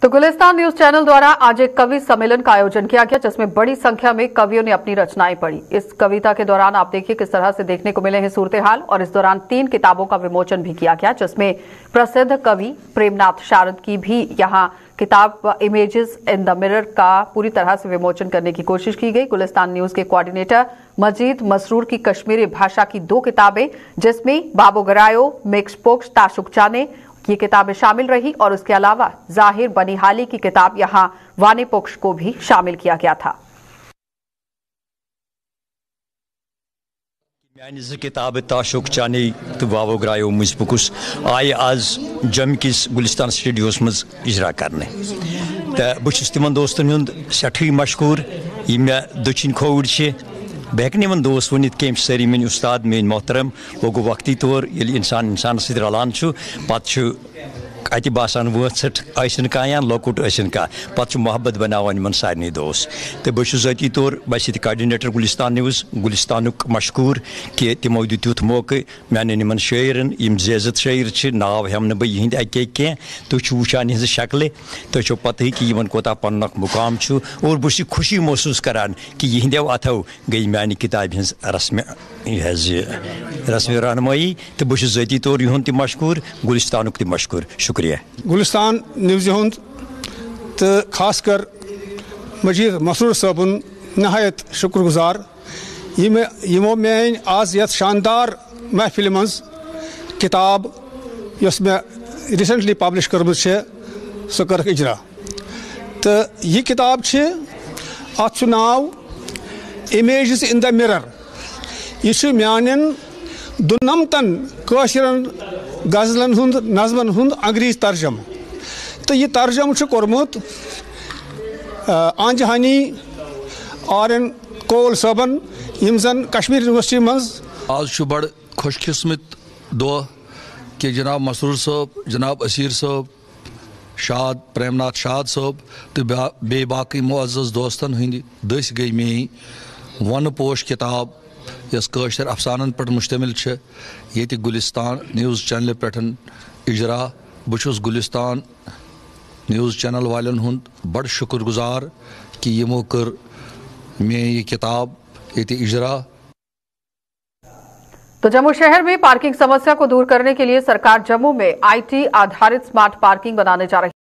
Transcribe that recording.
तो Gulistan news channel द्वारा आज एक कवि सम्मेलन का आयोजन किया गया, जिसमें बड़ी संख्या में कवियों ने अपनी रचनाएं पढ़ी। इस कविता के दौरान आप देखिए किस तरह से देखने को मिले हैं सूरत हाल। और इस दौरान 3 किताबों का विमोचन भी किया गया, जिसमें प्रसिद्ध कवि प्रेमनाथ शारद की भी यहां किताब इमेजेस इन द मिरर का पूरी तरह से विमोचन करने की कोशिश की गई। गुलिस्तान न्यूज के कोऑर्डिनेटर मजीद मसरूर की कश्मीरी भाषा की 2 किताबें, जिसमें बाबो गरायो मिक्स पोक्स ताशुकचाने ये किताबें शामिल रही, और उसके अलावा जाहिर बनिहाली की किताब यहां वाने पोक्ष को भी शामिल किया गया था। किताब ताशुकचाने तो बाबो गरायो मिक्स पोक्स आय आज जम किस गुलिस्तान स्टूडियोस मज इजरा करने तो बहुत तिमन दोस्तन हुंद सठी मशहूर ये दक्षिण खोर बह वन दोस्त वनित कम सारी मेन उस्ताद मेन मोहतरम वो गो वक्ती तौर ये इंसान सत रलान पे अत बासान वट आसन कह या लकुट आसन कह पे मोहब्बत बनावान इन सारे दोस्त तो बहुत ज़ाती तौर बस कोऑर्डिनेटर गुलिस्तान न्यूज़ गुलिस्तान मशहूर कि तमो दित यूथ मौके मान इन शायरन जेजत शायर नाव हम बह यह अके कह तुम वुचान हज शक्ल तुम पता कि इन कोता पन मुकाम और बहुत खुशी महसूस करान कि यहदो अथो गई मान किताब हज रस्म रहनमाई तो बहुत ज़ाती तौर यूं मशहूर गुलिस्तान मशहूर शुक्रिया। गुलिस्तान न्यूज़ हुंद तो खास कर मजीद मसरूर साहबन नहायत शुक्रगुजार यमो मेन आज यथ शानदार महफिल मज किताब यस मे रिसेंटली पब्लिश कर्म सो कर इजरा तो यह किताब अत नाव इमेजेस इन द मिरर यह मान दुनमतन काशिरन गजलन हुंद नज़मन हुंद अंग्रेज़ तर्जम तो यह तर्जम कोर्मुत आंजहानी आरन कोल सबन यम जन कश्मीर यूनिवर्सिटी मज आज बड़ खुशकिस्मत दो कि जनाब मसरूर साहब जनाब असीर साहब शाद प्रेमनाथ शाद साहब तो बे बाकी मुअज़्ज़ज़ दोस्तन हंद दस गई मे वन पोश किताब यस काशर अफसानन पर मुश्तमिल ये गुलिस्तान न्यूज़ चैनल पे इजरा बहु गुलिस्तान न्यूज़ चैनल वालन हुंद बड़ शुक्रगुजार कि यमो कर मे ये किताब ये इजरा। तो जम्मू शहर में पार्किंग समस्या को दूर करने के लिए सरकार जम्मू में IT आधारित स्मार्ट पार्किंग बनाने जा रही है।